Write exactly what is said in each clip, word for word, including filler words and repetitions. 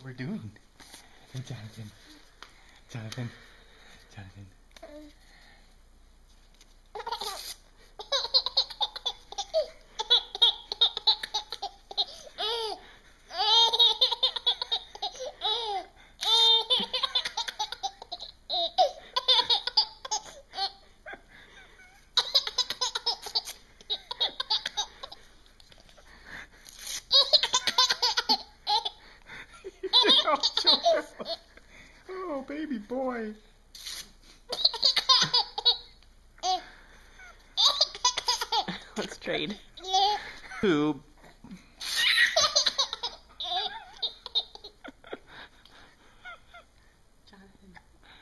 we're doing. And Jonathan, Jonathan, Jonathan. Oh, baby boy. Let's trade. Poop. Jonathan.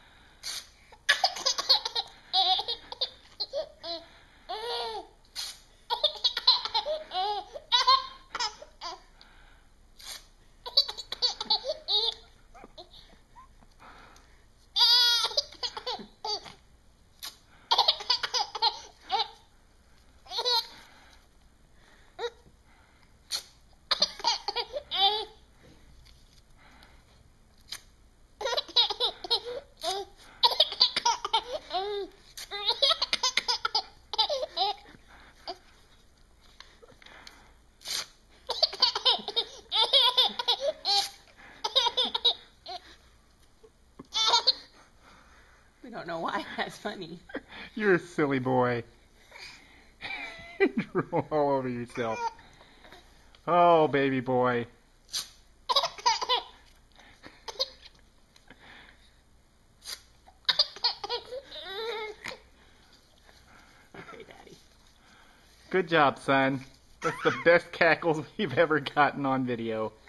We don't know why that's funny. You're a silly boy. You drool all over yourself. Oh, baby boy. Okay, Daddy. Good job, son. That's the best cackles we've ever gotten on video.